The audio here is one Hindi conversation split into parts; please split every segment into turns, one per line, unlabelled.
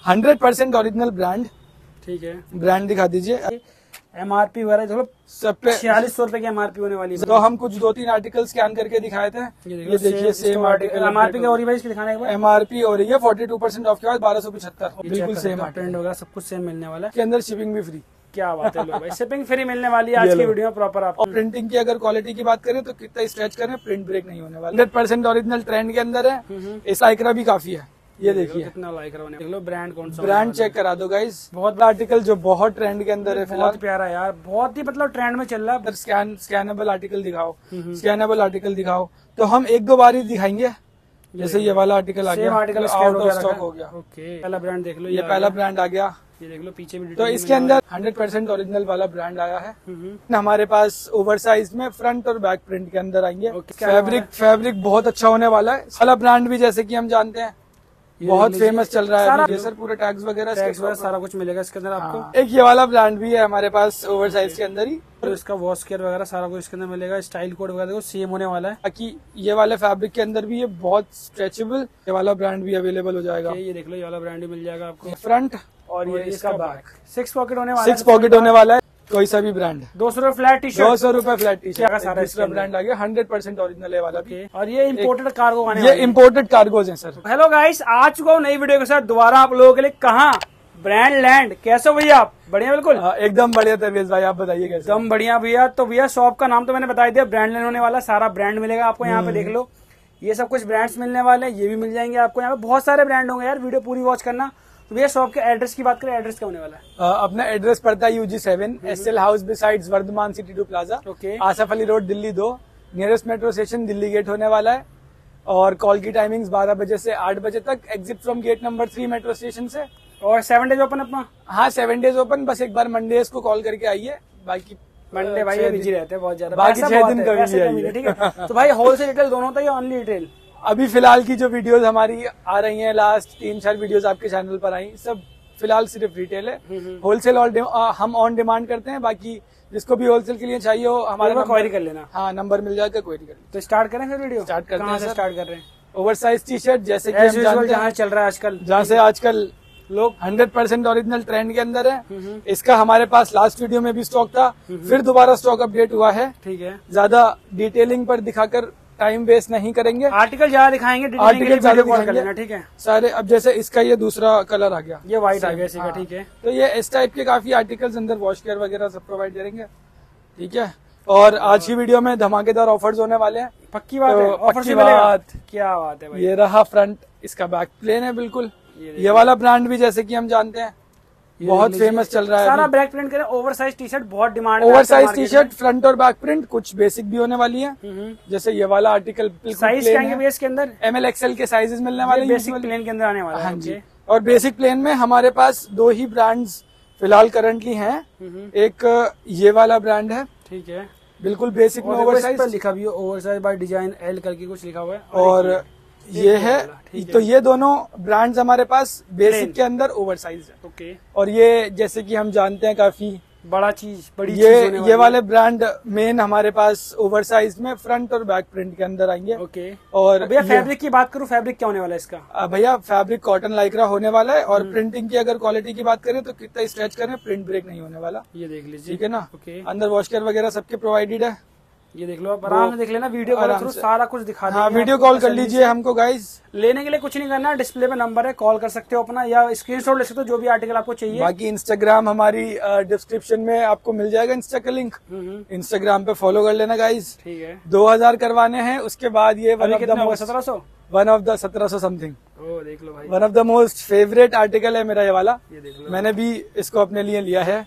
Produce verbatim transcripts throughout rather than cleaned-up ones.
Hundred percent original brand.
ठीक है,
ब्रांड दिखा दीजिए।
एमआरपी वगैरह देखो
सब पे
छियालीस सौ रुपए की एमआरपी होने वाली है।
तो हम कुछ दो तीन आर्टिकल स्कैन करके दिखाए थे, ये देखिए सेम आर्टिकल।
एमआरपी क्या हो रही है इसके दिखाने के बाद?
एमआरपी हो रही है फोर्टी टू परसेंट ऑफ के बाद बारह सौ पचहत्तर, बिल्कुल सेम
प्रिंट वगैरह सब कुछ सेम मिलने वाला है।
के अंदर शिपिंग भी फ्री।
क्या बात है, लो भाई शिपिंग फ्री मिलने वाली है आज की वीडियो में प्रॉपर आपको।
प्रिंटिंग की अगर क्वालिटी की बात करें तो कितना स्ट्रेच करें, प्रिंट ब्रेक नहीं होने वाला। हंड्रेड परसेंट ओरिजिनल ट्रेंड के अंदर है। इस लाइक्रा भी काफी है, ये देखिए
कितना लाइक रहा है। देख लो ब्रांड कौन सा,
ब्रांड चेक करा दो गाइस। बहुत आर्टिकल जो बहुत ट्रेंड के अंदर है,
बहुत प्यारा यार, बहुत ही मतलब ट्रेंड में चल रहा है।
स्कैन स्कैनेबल आर्टिकल दिखाओ, स्कैनेबल आर्टिकल दिखाओ। तो हम एक दो बार ही दिखाएंगे, जैसे ये वाला आर्टिकल आ गया,
आर्टिकल
आउट ऑफ स्टॉक हो गया।
ओके, पहला ब्रांड देख लो,
ये पहला ब्रांड आ गया,
ये देख लो पीछे भी।
तो इसके अंदर हंड्रेड परसेंट ओरिजिनल वाला ब्रांड आया है। हमारे पास ओवर साइज में फ्रंट और बैक प्रिंट के अंदर आएंगे। फैब्रिक फैब्रिक बहुत अच्छा होने वाला है। वाला ब्रांड भी जैसे कि हम जानते हैं बहुत फेमस चल रहा है। ये सर पूरे टैग्स वगैरह
टैग्स वगैरह सारा कुछ मिलेगा इसके अंदर आपको।
हाँ। एक ये वाला ब्रांड भी है हमारे पास ओवर साइज के अंदर ही,
तो इसका वॉश केयर वगैरह सारा कुछ इसके अंदर मिलेगा। स्टाइल कोड वगैरह देखो सेम होने वाला है।
बाकी ये वाले फैब्रिक के अंदर भी ये बहुत स्ट्रेचेबल ये वाला ब्रांड भी अवेलेबल हो जाएगा।
ये देख लो, ये वाला ब्रांड भी मिल जाएगा आपको।
फ्रंट और
ये इसका बैक, सिक्स पॉकेट होने वाला
सिक्स पॉकेट होने वाला है। कोई सा भी ब्रांड
दो सौ रूपये फ्लैट टी शर्ट,
दो सौ रूपये फ्लैट टी शर्ट।
सारा
दूसरा ब्रांड आ गया हंड्रेड परसेंट ओरिजिनल है वाला भी।
और ये इम्पोर्टेड कार्गो आने
ये इम्पोर्टेड कार्गोज हैं सर।
हेलो गाइस, आ चुका हूँ नई वीडियो के साथ दोबारा आप लोगों के लिए। कहाँ? Brand land. कैसे हो भैया आप? बढ़िया बिल्कुल
आ, एकदम बढ़िया तबीयत भाई, आप बताइए कैसे?
एकदम बढ़िया भैया। तो भैया शॉप का नाम तो मैंने बता दिया, ब्रांड लैंड होने वाला। सारा ब्रांड मिलेगा आपको यहाँ पे, देख लो ये सब कुछ ब्रांड्स मिलने वाले हैं। ये भी मिल जाएंगे आपको यहाँ पे, बहुत सारे ब्रांड होंगे यार। वीडियो पूरी वॉच करना। तो भैया शॉप के एड्रेस की बात करें, एड्रेस क्या होने वाला है?
आ, अपना एड्रेस पड़ता है UG seven S L house besides Vardhman city two plaza,
okay,
Asaf Ali road Delhi दो। Nearest metro station Delhi gate होने वाला है। और कॉल की टाइमिंग्स बारह बजे से आठ बजे तक, exit from gate number three metro station से।
और सेवन डेज ओपन अपना?
हाँ सेवन डेज ओपन, बस एक बार मंडे को कॉल करके आइए। बाकी
मंडे भाई बिजी रहते हैं बहुत ज्यादा,
बाकी छह दिन कभी।
ठीक है, तो भाई होलसेल रिटेल दोनों होता है या ओनली रिटेल?
अभी फिलहाल की जो वीडियोस हमारी आ रही हैं, लास्ट तीन चार वीडियोस आपके चैनल पर आई, सब फिलहाल सिर्फ रिटेल है। होलसेल और हम ऑन डिमांड करते हैं। बाकी जिसको भी होलसेल के लिए चाहिए हो हमारा
क्वेरी कर लेना।
हाँ नंबर मिल जाएगा, क्वेरी कर लेना।
तो स्टार्ट करें फिर वीडियो?
स्टार्ट करते हैं।
स्टार्ट कर रहे हैं।
ओवर साइज टी शर्ट जैसे कि हम जानते हैं
जहाँ चल रहा है आजकल,
जहाँ से आजकल लोग हंड्रेड परसेंट ओरिजिनल ट्रेंड के अंदर है। इसका हमारे पास लास्ट वीडियो में भी स्टॉक था, फिर दोबारा स्टॉक अपडेट हुआ है।
ठीक है,
ज्यादा डिटेलिंग पर दिखाकर टाइम वेस्ट नहीं करेंगे।
आर्टिकल ज्यादा दिखाएंगे,
आर्टिकल ज्यादा
कर लेना। ठीक है
सारे। अब जैसे इसका ये दूसरा कलर आ गया,
ये व्हाइट आ गया इसी का। ठीक है,
तो ये इस टाइप के काफी आर्टिकल्स अंदर वॉश केयर वगैरह सब प्रोवाइड करेंगे। ठीक है, और आज की वीडियो में धमाकेदार ऑफर्स होने वाले हैं।
पक्की बात है, ऑफर से
बात।
क्या बात है भाई।
ये रहा फ्रंट, इसका बैक प्लेन है बिल्कुल। ये वाला ब्रांड भी जैसे कि हम जानते हैं बहुत फेमस चल रहा है।
सारा बैक प्रिंट करें, ओवर साइज टी शर्ट बहुत demand.
Over size T shirt front और बैक प्रिंट, कुछ बेसिक भी होने वाली है। जैसे ये वाला आर्टिकल
साइज क्या है इसके अंदर?
एम एल एक्सएल के साइजेस मिलने वाले,
बेसिक प्लेन के अंदर आने वाला है।
हाँ जी, और बेसिक प्लेन में हमारे पास दो ही ब्रांड्स फिलहाल करंटली हैं। एक ये वाला ब्रांड है,
ठीक है,
बिल्कुल बेसिक में ओवर साइज
लिखा भी है, over size by design L करके कुछ लिखा हुआ है।
और ये है, तो ये दोनों ब्रांड्स हमारे पास बेसिक के अंदर ओवर साइज है।
ओके, और
ये जैसे कि हम जानते हैं काफी
बड़ा चीज, बड़ी
ये
चीज
ये वाले ब्रांड मेन हमारे पास ओवर साइज में फ्रंट और बैक प्रिंट के अंदर आएंगे।
ओके,
और
भैया फैब्रिक की बात करूं, फैब्रिक क्या होने वाला है इसका?
भैया फैब्रिक कॉटन लाइक्रा होने वाला है। और प्रिंटिंग की अगर क्वालिटी की बात करें तो कितना स्ट्रेच करें, प्रिंट ब्रेक नहीं होने वाला।
ये देख लीजिए,
ठीक है ना।
ओके,
अंदर वॉश केयर वगैरह सबके प्रोवाइडेड है।
ये देख लो, आप आराम से देख लेना, वीडियो कॉल थ्रू सारा कुछ दिखा देंगे।
हाँ, वीडियो कॉल कर लीजिए हमको गाइस।
लेने के लिए कुछ नहीं करना, डिस्प्ले पे नंबर है, कॉल कर सकते हो अपना, या स्क्रीनशॉट ले सकते हो जो भी आर्टिकल आपको चाहिए।
बाकी इंस्टाग्राम हमारी डिस्क्रिप्शन में आपको मिल जाएगा इंस्टा का लिंक, इंस्टाग्राम पे फॉलो कर लेना गाइस।
ठीक है,
दो हजार करवाने हैं, उसके बाद ये वन ऑफ द
सत्रह सौ
वन ऑफ द सत्रह सौ समथिंग।
ओ देख लो भाई,
one of the most favourite article है मेरा ये वाला।
ये देख लो,
मैंने भी इसको अपने लिए लिया है,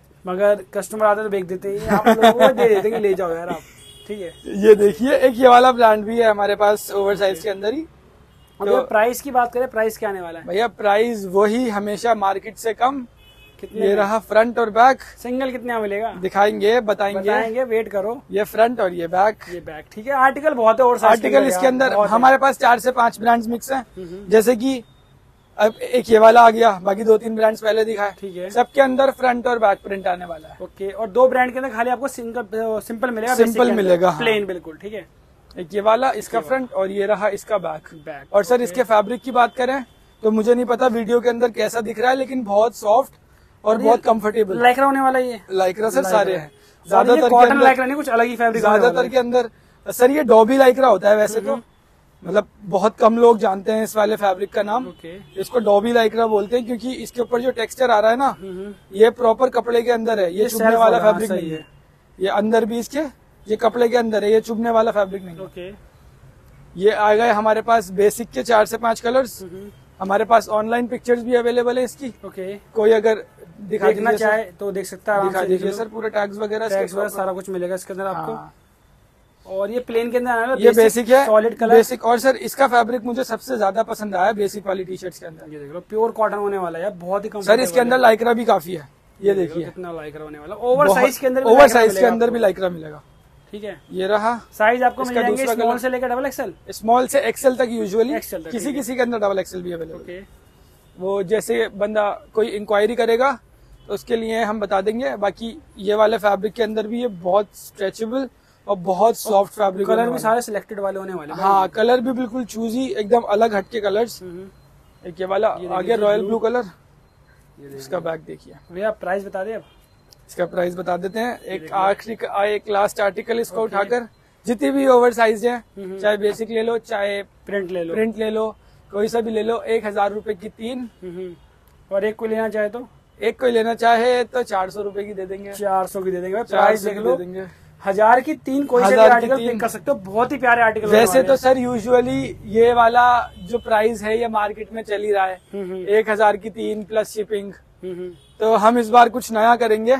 मगर कस्टमर आते तो बेच देते हैं, आप लोगों को दे देते ले जाओ यार आप। ठीक है,
ये देखिए एक ये वाला ब्रांड भी है हमारे पास ओवर साइज के अंदर ही।
तो प्राइस की बात करें, प्राइस क्या आने वाला है
भैया? प्राइस वही हमेशा मार्केट से कम। कितने ये रहा फ्रंट और बैक।
सिंगल कितने मिलेगा?
दिखाएंगे, बताएंगे
बताएंगे, वेट करो।
ये फ्रंट और ये बैक।
ये बैक, ठीक है। आर्टिकल बहुत है, और
आर्टिकल इसके अंदर हमारे पास चार से पांच ब्रांड्स मिक्स हैं। जैसे कि अब एक ये वाला आ गया, बाकी दो तीन ब्रांड्स पहले दिखाए।
ठीक है,
सबके अंदर फ्रंट और बैक प्रिंट आने वाला है।
ओके, और दो ब्रांड के अंदर खाली आपको सिंगल सिंपल मिलेगा,
सिंपल मिलेगा,
प्लेन बिल्कुल। ठीक है,
एक ये वाला, इसका फ्रंट और ये रहा इसका बैक।
बैक,
और सर इसके फैब्रिक की बात करें तो मुझे नहीं पता वीडियो के अंदर कैसा दिख रहा है, लेकिन बहुत सॉफ्ट और बहुत कंफर्टेबल
लाइक्रा होने वाला ये।
लाइक्रा सर सारे हैं
ज्यादातर कॉटन लाइक्रा नहीं, कुछ अलग ही फैब्रिक
ज्यादातर के अंदर। सर ये डॉबी लाइक्रा होता है वैसे तो, मतलब बहुत कम लोग जानते हैं इस वाले फैब्रिक का नाम।
okay.
इसको डॉबी लाइक्रा बोलते हैं क्योंकि इसके ऊपर जो टेक्सचर आ रहा है ना, ये प्रॉपर कपड़े के अंदर है, ये चुभने वाला फैब्रिक नहीं है। ये अंदर भी इसके ये कपड़े के अंदर है, ये चुभने वाला फैब्रिक नहीं है।
okay.
ये आ गए हमारे पास बेसिक के चार से पांच कलर्स। हमारे पास ऑनलाइन पिक्चर्स भी अवेलेबल है इसकी।
okay.
कोई अगर
देखना चाहे तो देख सकता है,
दिखा दीजिए सर, पूरे टैग्स वगैरह
टैग्स वगैरह सारा कुछ मिलेगा इसके अंदर आपको। और ये प्लेन के अंदर आना,
ये बेसिक है,
सॉलिड कलर
बेसिक। और सर इसका फैब्रिक मुझे सबसे ज्यादा पसंद आया बेसिक वाली टी शर्ट्स के अंदर।
ये देख लो प्योर कॉटन होने वाला है, बहुत ही कम।
सर इसके अंदर लाइक्रा भी काफी है, ये देखिए
कितना लाइक्रा होने वाला। ओवर साइज के अंदर
ओवर साइज के अंदर भी लाइक्रा मिलेगा।
ठीक है,
ये रहा
साइज आपको मिल जाएंगे स्मॉल से लेकर डबल एक्सएल,
स्मॉल से एक्सएल तक यूजुअली,
एक्सएल तक
किसी किसी के अंदर डबल एक्सएल भी अवेलेबल।
ओके,
वो जैसे बंदा कोई इंक्वायरी करेगा तो उसके लिए हम बता देंगे। बाकी ये वाले फैब्रिक के अंदर भी ये बहुत स्ट्रेचेबल और बहुत सॉफ्ट फैब्रिक,
कलर भी सारे सिलेक्टेड वाले होने वाले।
हाँ, कलर भी बिल्कुल चूजी, एकदम अलग हटके कलर्स। एक ये वाला आ गया रॉयल ब्लू कलर, इसका बैग देखिए
भैया। प्राइस बता दे अब,
इसका प्राइस बता देते हैं। एक आखिरी एक लास्ट आर्टिकल इसको उठाकर, जितनी भी ओवर साइज है, चाहे बेसिक ले लो चाहे
प्रिंट ले लो,
प्रिंट ले लो, कोई सा भी ले लो, एक हजार रूपए की तीन।
और एक को लेना चाहे तो
एक कोई लेना चाहे तो चार सौ रूपये की दे देंगे,
चार सौ की दे देंगे। प्राइस देख लो,
देंगे
हजार की तीन, कोई से भी आर्टिकल पिक कर सकते हो, बहुत ही प्यारे आर्टिकल।
वैसे तो सर यूजुअली ये वाला जो प्राइस है ये मार्केट में चल ही रहा है, एक हजार की तीन प्लस शिपिंग। तो हम इस बार कुछ नया करेंगे,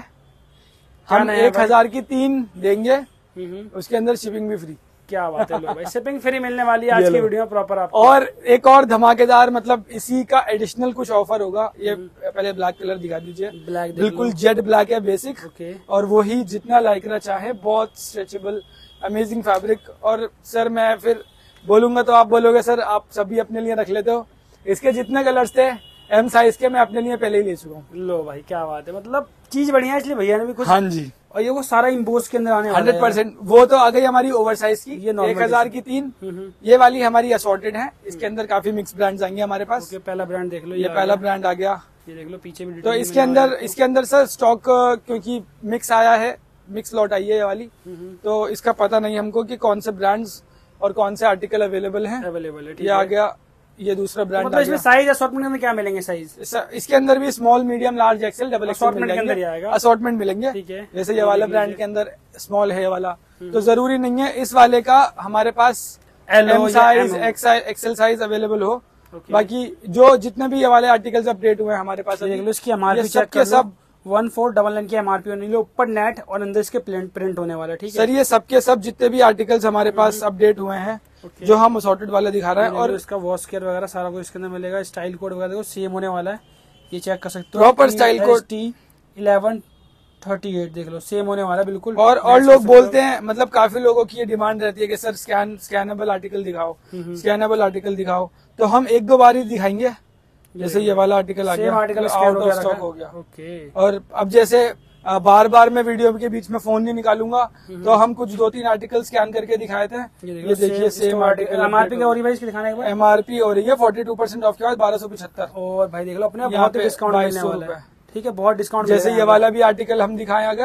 हम एक हजार की तीन देंगे, उसके अंदर शिपिंग भी फ्री।
क्या बात है, लो भाई शिपिंग फ्री मिलने वाली है आज की वीडियो में प्रॉपर आपको।
और एक और धमाकेदार, मतलब इसी का एडिशनल कुछ ऑफर होगा। ये पहले ब्लैक कलर दिखा दीजिए,
ब्लैक
बिल्कुल जेड ब्लैक है बेसिक।
ओके,
और वही जितना लाइक्रा चाहे, बहुत स्ट्रेचेबल अमेजिंग फैब्रिक। और सर मैं फिर बोलूंगा तो आप बोलोगे सर आप सभी अपने लिए रख लेते हो। इसके जितने कलर्स थे एम साइज के, मैं अपने लिए पहले ही ले चुका हूँ।
लो भाई क्या बात है, मतलब चीज बढ़िया है, इसलिए भैया ने भी कुछ।
हाँ जी,
और ये वो सारा इम्पोज के अंदर आने वाला है
हंड्रेड परसेंट। वो तो आ गई हमारी ओवर साइज की,
ये
एक हजार की तीन। ये वाली हमारी असॉर्टेड है, इसके अंदर काफी मिक्स ब्रांड्स आएंगे हमारे पास।
पहला ब्रांड देख लो,
ये पहला ब्रांड आ गया,
ये देख लो पीछे भी।
तो इसके अंदर इसके अंदर सर स्टॉक, क्योंकि मिक्स आया है, मिक्स लॉट आई है ये वाली, तो इसका पता नहीं हमको कि कौन से ब्रांड्स और कौन से आर्टिकल अवेलेबल हैं।
अवेलेबल है,
ये आ गया, ये दूसरा ब्रांड।
मतलब इसमें साइज असॉर्टमेंट में क्या मिलेंगे साइज?
इसके अंदर भी small, medium, large, XL, double
assortment के अंदर ही आएगा,
असॉर्टमेंट मिलेंगे।
ठीक है,
जैसे ये वाला ब्रांड के अंदर स्मॉल है ये वाला, तो जरूरी नहीं है इस वाले का हमारे पास M size, XL size available हो। बाकी जो जितने भी ये वाले आर्टिकल्स अपडेट हुए हैं हमारे पास,
देख लो इसकी एमआरपी चेक कर लो, सब वन फोर डबल नाइन की एमआरपी होने लो, ऊपर नेट और अंदर इसके प्रिंट होने वाला है। ठीक है
सर, ये सबके सब जितने भी आर्टिकल्स हमारे पास अपडेट हुए हैं, okay. जो हम असॉर्टेड वाले दिखा रहे हैं। और
इसका वॉश केयर वगैरह सारा कुछ इसके अंदर मिलेगा। स्टाइल कोड वगैरह देखो सेम होने वाला है, ये चेक कर सकते हो।
Proper style code
T eleven thirty eight देख लो, सेम होने वाला है बिल्कुल।
और और लोग बोलते हैं, मतलब काफी लोगों की ये डिमांड रहती है कि सर स्कैन स्कैनेबल आर्टिकल दिखाओ, स्कैनेबल आर्टिकल दिखाओ, तो हम एक दो बार ही दिखाएंगे। जैसे ये वाला आर्टिकल आ गया,
आर्टिकल
आउट ऑफ स्टॉक हो गया।
ओके,
और अब जैसे बार बार मैं वीडियो के बीच में फोन नहीं निकालूंगा, तो हम कुछ दो तीन आर्टिकल स्कैन करके दिखाए थे। ये देखिए सेम आर्टिकल,
एमआरपी क्या हो रही है इसके दिखाने के बाद?
एमआरपी हो रही है फोर्टी टू परसेंट ऑफ के बाद बारह सौ पचहत्तर।
और भाई देख लो अपने बहुत डिस्काउंट मिलने वाला है। ठीक है, बहुत डिस्काउंट।
जैसे ये वाला भी आर्टिकल हम दिखाएं अगर,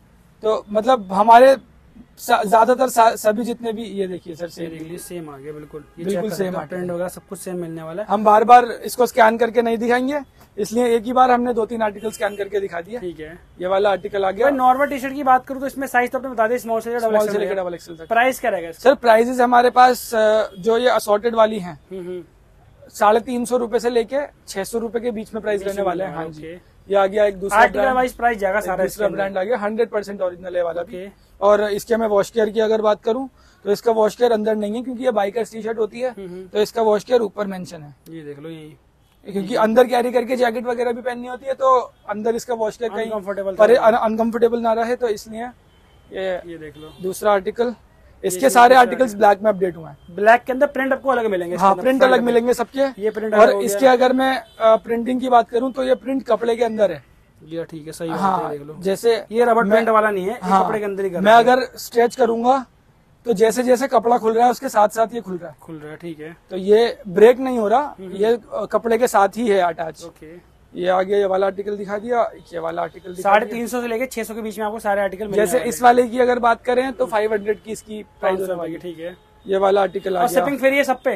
तो मतलब हमारे ज्यादातर सभी जितने भी, ये देखिए सर सेम
सेम आ गया बिल्कुल,
बिल्कुल सेम
प्रिंट वगैरह सब कुछ सेम मिलने वाला है।
हम बार बार इसको स्कैन करके नहीं दिखाएंगे, इसलिए एक ही बार हमने दो तीन आर्टिकल स्कैन करके दिखा दिया।
ठीक है,
ये वाला आर्टिकल आ गया।
नॉर्मल टी शर्ट की बात करूँ तो इसमें साइज तो आपने बता दिया, स्मॉल से लेकर
डबल एक्सेल तक।
प्राइस क्या रहेगा
सर? प्राइजेस हमारे पास जो ये असॉर्टेड वाली हैं, साढ़े तीन सौ रूपये से लेके छह सौ रूपये के बीच में प्राइस रहने वाले हैं। हाँ जी, ये आ गया एक दूसरा
प्राइस जाएगा, सारा
दूसरा ब्रांड आ गया, हंड्रेड परसेंट ओरिजिनल है वाला भी। और इसके मैं वॉश केयर की अगर बात करूं तो इसका वॉश केयर अंदर नहीं है, क्योंकि ये बाइकर्स टी शर्ट होती है, तो इसका वॉश केयर ऊपर मेंशन है।
ये देख लो, यही
क्योंकि अंदर कैरी करके जैकेट वगैरह भी पहननी होती है, तो अंदर इसका वॉश केयर कहीं अनकंफर्टेबल ना रहे, तो इसलिए ये
ये देख लो
दूसरा आर्टिकल। इसके सारे आर्टिकल्स ब्लैक में अपडेट हुए हैं।
ब्लैक के अंदर प्रिंट आपको अलग मिलेंगे।
हाँ, प्रिंट अलग मिलेंगे सबके।
ये प्रिंट
और इसके अगर मैं प्रिंटिंग की बात करूं तो ये प्रिंट कपड़े के अंदर है।
ये ठीक है, सही
हाँ,
देख लो।
जैसे
ये रबर प्रिंट वाला नहीं है,
हाँ,
कपड़े के अंदर ही।
मैं अगर स्ट्रेच करूंगा तो जैसे जैसे कपड़ा खुल रहा है उसके साथ साथ ये खुल रहा है
खुल रहा है, ठीक है।
तो ये ब्रेक नहीं हो रहा, ये कपड़े के साथ ही है अटैच।
ओके,
ये आगे ये वाला आर्टिकल दिखा दिया, ये वाला आर्टिकल दिखा
साढ़े तीन सौ से लेके छह सौ के बीच में आपको सारे आर्टिकल मिल
जैसे इस वाले की अगर बात करें तो फाइव हंड्रेड की इसकी प्राइस होने वाली है,
ठीक है।
ये वाला आर्टिकल आ
और
गया।
शिपिंग फ्री है सब पे?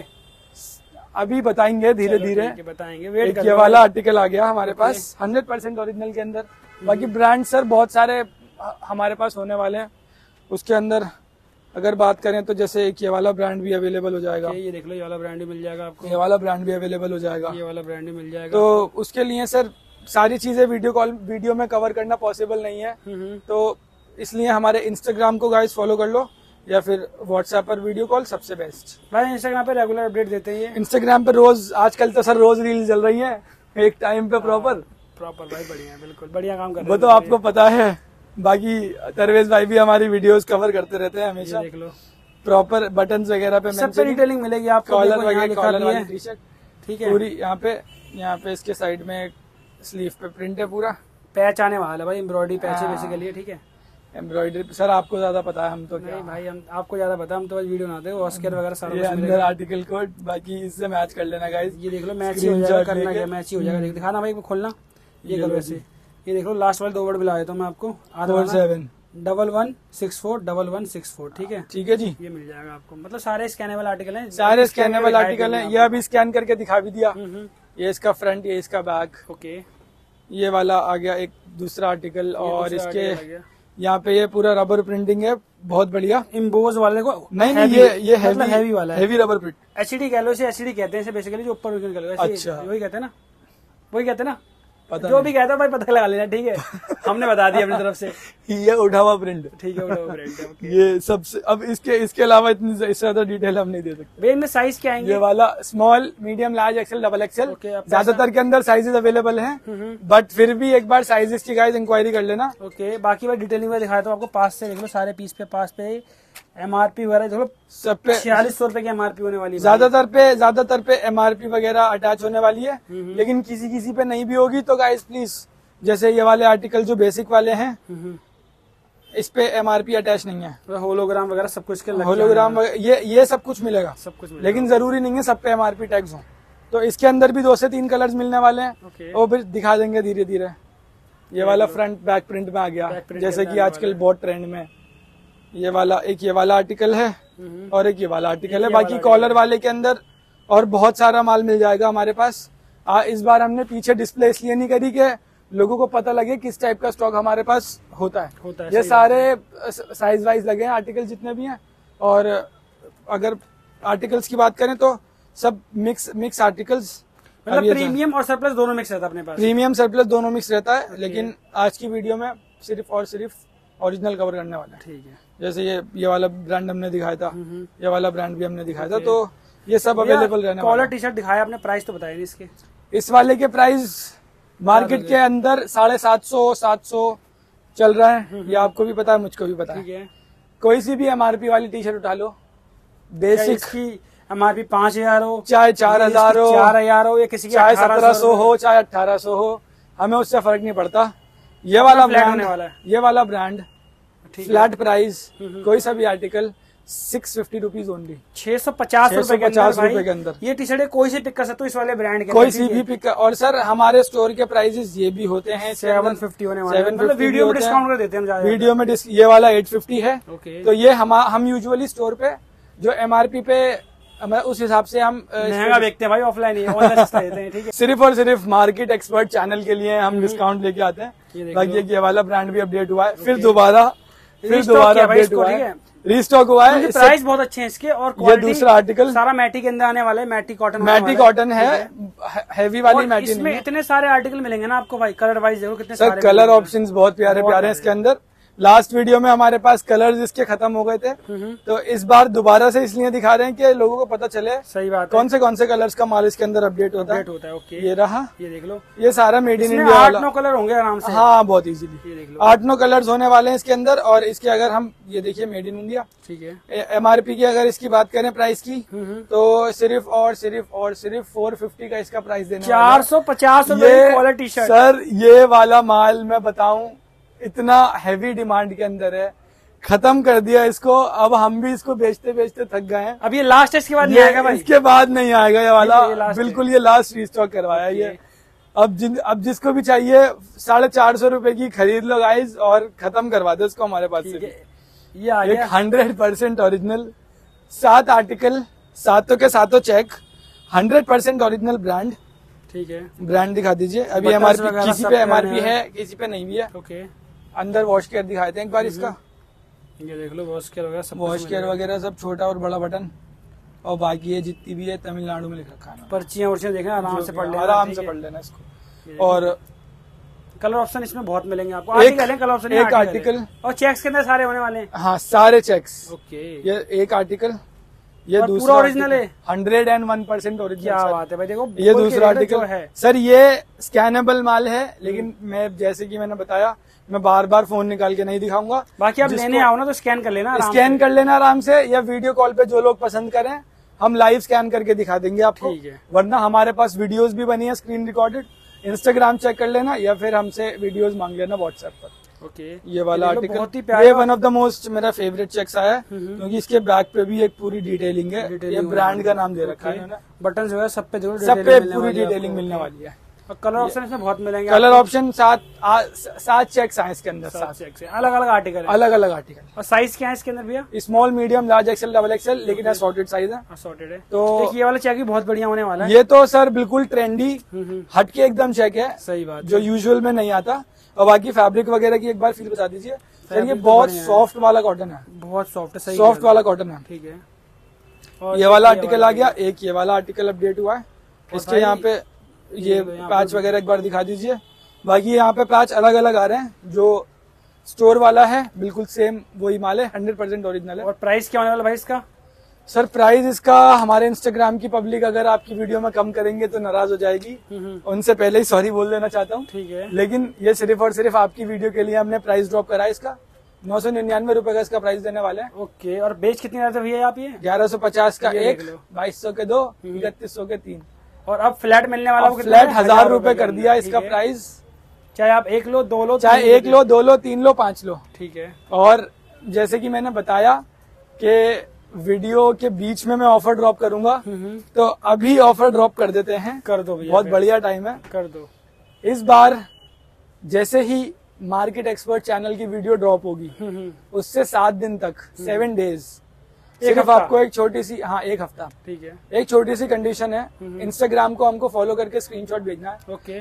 अभी बताएंगे धीरे धीरे,
बताएंगे, वेट कर
ये वाला आर्टिकल आ गया हमारे पास हंड्रेड परसेंट ओरिजिनल के अंदर। बाकी ब्रांड सर बहुत सारे हमारे पास होने वाले हैं। उसके अंदर अगर बात करें तो जैसे एक ये वाला ब्रांड भी अवेलेबल हो जाएगा,
ये देख लो, ये वाला ब्रांड भी मिल जाएगा आपको,
ये वाला ब्रांड भी अवेलेबल हो जाएगा,
ये वाला ब्रांड भी मिल जाएगा।
तो उसके लिए सर सारी चीजें वीडियो कॉल वीडियो में कवर करना पॉसिबल नहीं है, तो इसलिए हमारे इंस्टाग्राम को गाइस फॉलो कर लो या फिर व्हाट्सएप पर वीडियो कॉल सबसे बेस्ट।
भाई इंस्टाग्राम पे रेगुलर अपडेट देते हैं,
इंस्टाग्राम पे रोज आजकल तो सर रोज रील चल रही है एक टाइम पे प्रॉपर
प्रॉपर भाई बढ़िया, बिल्कुल बढ़िया काम कर रहे
वो तो आपको पता है। बाकी तरवेज भाई भी हमारी वीडियोस कवर करते रहते हैं हमेशा,
देख लो
प्रॉपर बटन्स वगैरह पे
सब पे डिटेलिंग मिलेगी आपको।
कॉलर वगैरह, कॉलर वाली टी शर्ट,
ठीक है,
पूरी यहाँ पे यहाँ पे इसके साइड में स्लीव पे प्रिंट है पूरा,
पैच आने वाला है भाई, एम्ब्रॉयडरी पैच है बेसिकली, ठीक है।
एम्ब्रॉयडरी सर आपको ज्यादा पता है, हम तो क्या
भाई हम आपको ज्यादा पता, हम तो बस वीडियो बनाते हैं, ऑस्कर वगैरह सारा
ये अंदर आर्टिकल कोड, बाकी इससे मैच कर लेना गाइस।
ये देख लो मैच ही हो जाएगा, करना क्या मैच ही हो जाएगा। दिखाना भाई खोलना, ये करो ऐसे, ये देख लो लास्ट वाले दो वर्ड मिला देता हूँ मैं आपको,
four seven
double one six four double one six four, ठीक है,
ठीक है जी।
ये मिल जाएगा आपको, मतलब सारे स्कैनेबल आर्टिकल हैं,
सारे स्कैनेबल आर्टिकल हैं। ये अभी स्कैन करके दिखा भी दिया, ये इसका फ्रंट, ये इसका बैक,
ओके।
ये वाला आ गया एक दूसरा आर्टिकल, और इसके यहाँ पे ये पूरा रबर प्रिंटिंग है, बहुत बढ़िया।
इम्बोज वाले को
नहीं नहीं ये ये हैवी
हैवी वाला है,
हैवी रबर प्रिंट,
एचडी कह लो, इसे एचडी कहते हैं इसे बेसिकली, जो ऊपर कह लो,
अच्छा
वही कहते हैं ना, वही कहते हैं ना,
पता
जो भी कहता है भाई पता लगा लेना, ठीक है। हमने बता दिया अपनी तरफ से,
ये उठा हुआ प्रिंट,
ठीक है, उठा हुआ प्रिंट,
ये सबसे। अब इसके इसके अलावा इतनी इससे ज्यादा डिटेल हम नहीं दे सकते।
भैया इनमें साइज क्या आएंगे?
ये वाला small, medium, large, XL, double XL, ज्यादातर के अंदर साइजेस अवेलेबल हैं, बट फिर भी एक बार साइजेस की गाइस इंक्वायरी कर लेना।
ओके, बाकी बार डिटेलिंग में दिखाया तो आपको पास से देख लो, सारे पीस पे पास पे एमआरपी वगैरह देख लो,
सब पे
छियालीस सौ रुपए की एमआरपी होने वाली है।
ज्यादातर पे ज्यादातर पे एमआरपी वगैरह अटैच होने वाली है, लेकिन किसी किसी पे नहीं भी होगी तो गाइस प्लीज, जैसे ये वाले आर्टिकल जो बेसिक वाले हैं इस पे एमआरपी अटैच नहीं है,
होलोग्राम वगैरह सब कुछ के
होलोग्राम ये ये सब कुछ मिलेगा,
सब कुछ,
लेकिन जरूरी नहीं है सब पे एमआरपी टैग्स हो। तो इसके अंदर भी दो से तीन कलर्स मिलने वाले हैं, वो भी दिखा देंगे धीरे धीरे। ये वाला फ्रंट बैक प्रिंट में आ गया, जैसे कि आजकल बहुत ट्रेंड में। ये वाला एक ये वाला आर्टिकल है और एक ये वाला आर्टिकल है। बाकी कॉलर वाले के अंदर और बहुत सारा माल मिल जाएगा हमारे पास। आ, इस बार हमने पीछे डिस्प्ले इसलिए नहीं करी कि लोगों को पता लगे किस टाइप का स्टॉक हमारे पास होता है, होता है ये सारे साइज वाइज लगे हैं आर्टिकल जितने भी हैं। और अगर आर्टिकल्स की बात करें तो सब मिक्स मिक्स आर्टिकल्स,
मतलब प्रीमियम और सरप्लस दोनों मिक्स रहता है अपने पास।
प्रीमियम सरप्लस दोनों मिक्स रहता है, लेकिन आज की वीडियो में सिर्फ और सिर्फ ओरिजिनल कवर करने वाला है।
ठीक है,
जैसे ये ये वाला ब्रांड हमने दिखाया था, ये वाला ब्रांड भी हमने दिखाया था, तो ये सब अवेलेबल रहने वाला।
कॉलर टी शर्ट दिखाया आपने, प्राइस तो बताया नहीं इसके।
इस वाले के प्राइस मार्केट के अंदर साढ़े सात सौ सात सौ चल रहा है, ये आपको भी पता है, मुझको भी पता है। कोई सी भी एमआरपी वाली टी शर्ट उठा लो, बेसिक
की एमआरपी पांच हजार हो, चाहे
चार हजार हो,
चार हजार हो, या किसी की
चाहे सत्रह सौ हो, चाहे अठारह सौ हो, हमें उससे फर्क नहीं पड़ता। ये वाला ब्रांड वाला है, ये वाला ब्रांड फ्लैट प्राइस, कोई सा भी article six fifty rupees only, छह सौ पचास रुपए के अंदर।
ये टी शर्ट कोई सी पिक कर सकते हो इस वाले ब्रांड के,
कोई सी भी पिक कर। और सर हमारे स्टोर के प्राइसेस ये भी होते हैं
सेवन फिफ्टी होने वाले, मतलब वीडियो में डिस्काउंट कर देते हैं
वीडियो में। ये वाला एट फिफ्टी है, तो ये हम हम यूजुअली स्टोर पे जो एमआरपी पे उस हिसाब से हम
महंगा बेचते हैं भाई, ऑफलाइन ही ऑनलाइन सस्ता देते हैं, ठीक है।
सिर्फ और सिर्फ मार्केट एक्सपर्ट चैनल के लिए हम डिस्काउंट लेके आते हैं। बाकी ये वाला ब्रांड भी अपडेट हुआ है, फिर दोबारा फिर दोबारा अपडेट हुआ है, रीस्टॉक हुआ है।
प्राइस बहुत अच्छे हैं इसके, और
ये दूसरा आर्टिकल
सारा मैटी के अंदर आने वाला है, मैटी कॉटन,
मैटी कॉटन है, हैवी वाली मैटी।
इसमें इतने सारे आर्टिकल मिलेंगे ना आपको भाई, कलर वाइज देखो कितने
सारे कलर ऑप्शंस बहुत प्यारे प्यारे हैं इसके अंदर। लास्ट वीडियो में हमारे पास कलर्स इसके खत्म हो गए थे, तो इस बार दोबारा से इसलिए दिखा रहे हैं कि लोगों को पता चले सही बात कौन से कौन से कलर्स का माल इसके अंदर अपडेट होता है।
होता है ओके।
ये रहा,
ये देख लो,
ये सारा मेड इन इंडिया
आठ नौ कलर होंगे आराम से,
हाँ बहुत इजीली आठ नौ कलर्स होने वाले हैं इसके अंदर। और इसके अगर हम ये देखिए मेड इन इंडिया, ठीक है। एमआरपी की अगर इसकी बात करें प्राइस की, तो सिर्फ और सिर्फ और सिर्फ फोर फिफ्टी का इसका प्राइस देना,
चार सौ पचास क्वालिटी शर्ट।
सर ये वाला माल मैं बताऊं इतना हैवी डिमांड के अंदर है, खत्म कर दिया इसको। अब हम भी इसको बेचते बेचते थक गए हैं।
अब ये लास्ट है, इसके बाद नहीं
ये
आएगा भाई?
इसके बाद नहीं आएगा ये वाला,
ये लास्ट
बिल्कुल ये लास्ट रीस्टॉक करवाया ये। अब जिन अब जिसको भी चाहिए साढ़े चार सौ रुपए की खरीद लो गाइज और खत्म करवा दो इसको हमारे पास से।
ये आ गया
हंड्रेड परसेंट ओरिजिनल, सात आर्टिकल, सातों के सातों check, hundred percent original brand.
ठीक है,
ब्रांड दिखा दीजिए। अभी एमआरपी किसी पे एमआरपी है, किसी पे नहीं भी है।
ओके,
अंदर वॉश केयर दिखाए थे एक बार इसका,
ये देख लो वॉश केयर वगैरह सब,
वॉश केयर वगैरह सब, छोटा और बड़ा बटन। और बाकी ये जितनी भी है तमिलनाडु में लिख रखा है।
पर्चियां वर्चियां देखना, आराम से पढ़ लेना,
आराम से पढ़ लेना इसको। और
कलर ऑप्शन इसमें बहुत मिलेंगे आपको। आर्टिकल है, कलर ऑप्शन
एक आर्टिकल,
और चेक्स के अंदर सारे होने वाले हैं।
हाँ सारे चेक्स।
ओके,
ये एक आर्टिकल, ये
और
दूसरा
पूरा ओरिजिनल है,
hundred and one percent original.
क्या बात है भाई, देखो
ये दूसरा आर्टिकल
है
सर। ये स्कैनेबल माल है, लेकिन मैं जैसे कि मैंने बताया मैं बार बार फोन निकाल के नहीं दिखाऊंगा।
बाकी आप लेने आओ ना तो स्कैन कर लेना,
स्कैन कर लेना आराम से, या वीडियो कॉल पे जो लोग पसंद करें हम लाइव स्कैन करके दिखा देंगे आपको।
ठीक है,
वरना हमारे पास वीडियोस भी बनी है स्क्रीन रिकॉर्डेड, इंस्टाग्राम चेक कर लेना या फिर हमसे वीडियोस मांग लेना व्हाट्सएप पर।
ओके,
ये वाला
बहुत ही
आर्टिकल,
प्यारा,
ये वन ऑफ द मोस्ट मेरा फेवरेट चेक्स आया है, क्योंकि इसके बैक पे भी एक पूरी डिटेलिंग है। ये ब्रांड का नाम दे रखा है,
बटन जो है सब पे जरूर
सब पे पूरी डिटेलिंग मिलने वाली है।
और कलर ऑप्शन इसमें बहुत मिलेंगे।
कलर ऑप्शन सात आ, सात चेक्स हैं इसके अंदर, सात
चेक्स हैं, अलग अलग आर्टिकल,
अलग अलग आर्टिकल।
और साइज क्या है इसके अंदर भैया?
Small, medium, large, XL, double XL, लेकिन असॉर्टेड साइज है।
असॉर्टेड है,
तो
ये वाला चेक भी बहुत बढ़िया होने वाला है।
ये तो सर बिल्कुल ट्रेंडी हटके एकदम चेक है,
सही बात,
जो यूजुअल में नहीं आता। और बाकी फैब्रिक वगैरह की एक बार फील बता दीजिए सर। ये बहुत सॉफ्ट वाला कॉटन है,
बहुत सॉफ्ट है, सही
सॉफ्ट वाला कॉटन है।
ठीक है,
और ये वाला आर्टिकल आ गया। एक ये वाला आर्टिकल अपडेट हुआ है, इसके यहाँ पे ये पैच वगैरह एक बार दिखा दीजिए। बाकी यहाँ पे पैच अलग अलग आ रहे हैं, जो स्टोर वाला है बिल्कुल सेम वही माल है, हंड्रेड परसेंट ओरिजिनल है।
और प्राइस क्या होने वाला भाई इसका?
सर प्राइस इसका हमारे इंस्टाग्राम की पब्लिक अगर आपकी वीडियो में कम करेंगे तो नाराज हो जाएगी, उनसे पहले ही सॉरी बोल देना चाहता हूँ।
ठीक है,
लेकिन ये सिर्फ और सिर्फ आपकी वीडियो के लिए हमने प्राइस ड्रॉप करा है इसका। नौ सौ निन्यानवे रुपए का इसका प्राइस देने वाले हैं।
ओके, और बेच कितने रहते भैया आप? ये
ग्यारह सौ पचास का एक, बाईस सौ के दो, इकतीस सौ के तीन।
और अब फ्लैट मिलने वाला
फ्लैट हजार रुपए कर दिया इसका प्राइस।
चाहे आप एक लो, दो लो,
चाहे एक लो, दो लो, तीन लो, पांच लो।
ठीक है,
और जैसे कि मैंने बताया कि वीडियो के बीच में मैं ऑफर ड्रॉप करूंगा, तो अभी ऑफर ड्रॉप कर देते हैं।
कर दो भैया,
बहुत बढ़िया टाइम है,
कर दो।
इस बार जैसे ही मार्केट एक्सपर्ट चैनल की वीडियो ड्रॉप होगी उससे सात दिन तक, सेवन डेज, सिर्फ आपको एक छोटी सी, हाँ एक हफ्ता,
ठीक है,
एक छोटी सी कंडीशन है। इंस्टाग्राम को हमको फॉलो करके स्क्रीनशॉट भेजना है।
ओके,